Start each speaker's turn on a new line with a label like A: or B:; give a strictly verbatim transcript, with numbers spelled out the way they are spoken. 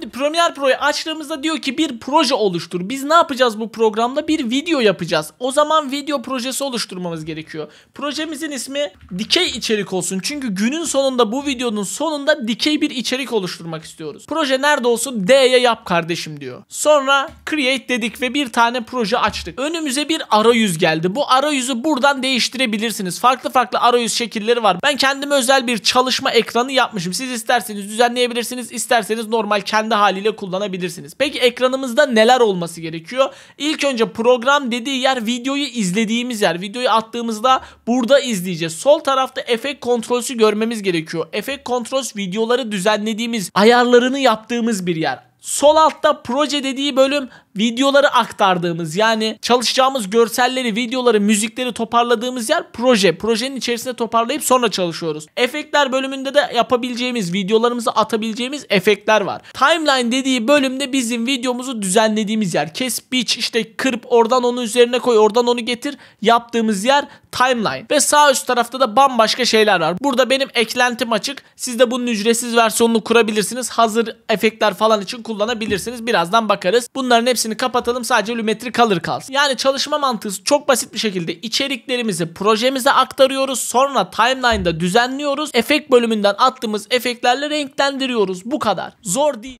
A: Şimdi Premiere Pro'yu açtığımızda diyor ki bir proje oluştur. Biz ne yapacağız bu programda? Bir video yapacağız. O zaman video projesi oluşturmamız gerekiyor. Projemizin ismi dikey içerik olsun. Çünkü günün sonunda, bu videonun sonunda dikey bir içerik oluşturmak istiyoruz. Proje nerede olsun? D'ye yap kardeşim diyor. Sonra create dedik ve bir tane proje açtık. Önümüze bir arayüz geldi. Bu arayüzü buradan değiştirebilirsiniz. Farklı farklı arayüz şekilleri var. Ben kendime özel bir çalışma ekranı yapmışım. Siz isterseniz düzenleyebilirsiniz, isterseniz normal kendi haliyle kullanabilirsiniz. Peki ekranımızda neler olması gerekiyor? İlk önce program dediği yer videoyu izlediğimiz yer. Videoyu attığımızda burada izleyeceğiz. Sol tarafta efekt kontrolsü görmemiz gerekiyor. Efekt kontrols videoları düzenlediğimiz, ayarlarını yaptığımız bir yer. Sol altta proje dediği bölüm videoları aktardığımız, yani çalışacağımız görselleri, videoları, müzikleri toparladığımız yer proje. Projenin içerisinde toparlayıp sonra çalışıyoruz. Efektler bölümünde de yapabileceğimiz, videolarımızı atabileceğimiz efektler var. Timeline dediği bölümde bizim videomuzu düzenlediğimiz yer. Kes, biç, işte kırp, oradan onu üzerine koy, oradan onu getir yaptığımız yer timeline. Ve sağ üst tarafta da bambaşka şeyler var. Burada benim eklentim açık. Siz de bunun ücretsiz versiyonunu kurabilirsiniz. Hazır efektler falan için kullanabilirsiniz. Birazdan bakarız. Bunların hepsini kapatalım. Sadece Lumetri kalır kalsın. Yani çalışma mantığı çok basit bir şekilde içeriklerimizi projemize aktarıyoruz. Sonra timeline'da düzenliyoruz. Efekt bölümünden attığımız efektlerle renklendiriyoruz. Bu kadar. Zor değil.